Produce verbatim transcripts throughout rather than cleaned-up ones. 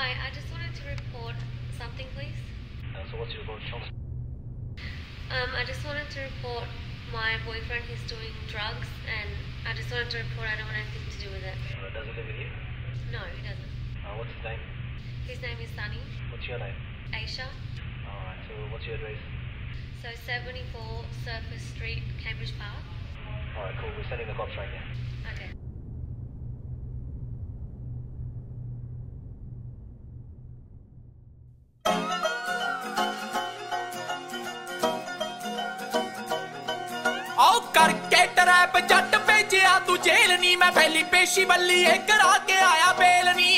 Hi, I just wanted to report something, please. Uh, so what's your report? Um, I just wanted to report my boyfriend. He's doing drugs, and I just wanted to report I don't want anything to do with it. Uh, does he live with you? No, he doesn't. Uh, what's his name? His name is Sunny. What's your name? Aisha. Alright, so what's your address? So seventy-four Surface Street, Cambridge Park. Alright, cool. We're sending the cops right now. Okay. आओ करके trap जट भेजिया तू jail नी मैं पहली पेशी बल्ली है करा के आया बेल नी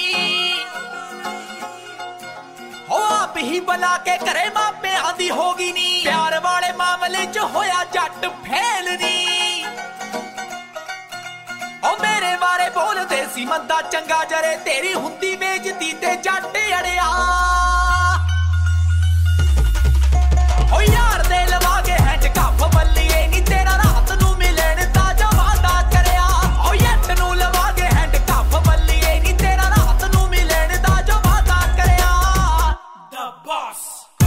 हो आप ही बुला के करे मापे आंदी होगी नी प्यार वाले मामले च होया जट फेल नी ओ मेरे बारे बोल दे सी मंदा चंगा जरे तेरी हुंदी बेइज्जती ते जट अड़िया ओ यार दे लवा के हैंड कफ बल्लीए नी तेरा रात नू मिलन दा जवादा करया ओ यट नू लवा के हैंड कफ बल्लीए नी तेरा रात नू मिलन दा जवादा करया द बॉस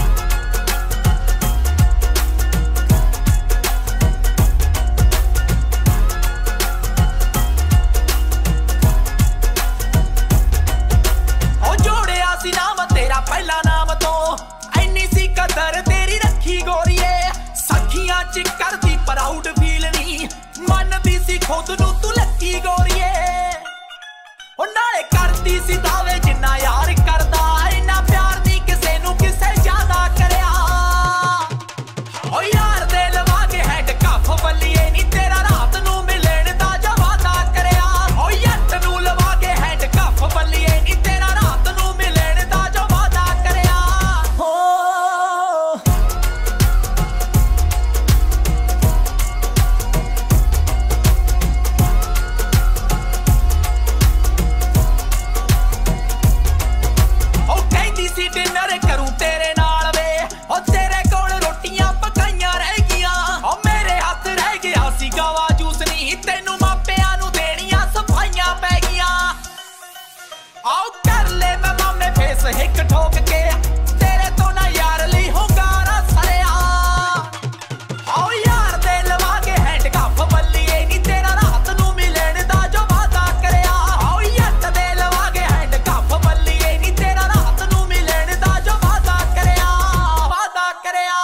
ओ जोड़िया सी नाम तेरा पहला नाम तो ऐनी सी कदर तेरी रखी गोरीए सखियां च करदी प्राउड फील नी मनदी सी खुद नू तू लकी गोरीए ओ नाले करदी सी दावे जिन्ना यार करदा इन्ना प्यार नी किसे नू किसे ज्यादा करया ओ यार दे लवा के हैंड कफ बल्लीए नी तेरा रात नू मिलन दा जवादा करया ओ यट नू लवा के हैंड कफ बल्लीए नी तेरा रात नू मिलन दा जवादा करया हो डिनर करूं तेरे नाल वे ओ तेरे कोल रोटियां पकाइयां रह गियां ओ मेरे हाथ रह गया सी गावा जूस नी तेनू मापियां नू देनियां सफाइयां पै गियां आओ कर ले मैं मामे फेस हिक ठोक के तेरे तो ना यार ली होगारा सरिया आओ यार दे लवा के हैंड कफ बल्लीए नी तेरा रात नू मिलन दा जो वादा करया आओ यट दे लवा के हैंड कफ बल्लीए नी तेरा रात नू मिलन दा जो वादा करया वादा करया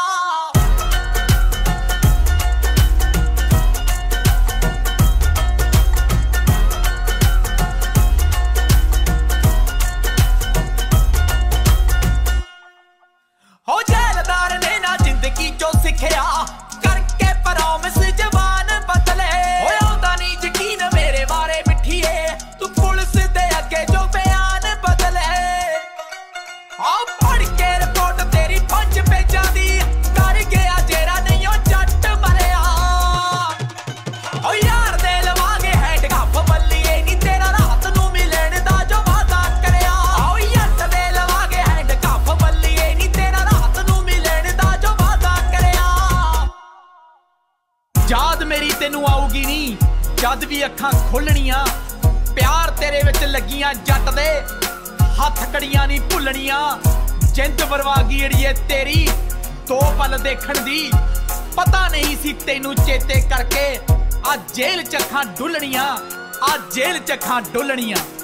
हो जेलदार ने ना जिंदगी चो सिखया करके प्रॉमिस जवान बदले हो आंदा नी यकीन मेरे बारे मिठिए तू पुलिस दे अगे जो बयान बदले आ पढ़ के रिपोर्ट तेरी पंज पेजां दी कर गया जेरा नहीं ओ जट मरिया ओ यार दे लवा के हैंड कफ बल्लीए नी तेरा रात नू मिलन दा जो वादा करया ओ यट दे लवा के हैंड कफ बल्लीए नी तेरा रात नू मिलन दा जो वादा करया याद मेरी तेनू आऊगी नी जद भी अखां खोलणियां प्यार तेरे विच लगियां जट दे हथ कड़ियां नी भुलणियां जिंद बरवागी अड़िए तेरी दो पल देखण दी पता नहीं सी तेनू चेते करके आ जेल च अखां डुलणियां आ जेल च अखां डुलणियां।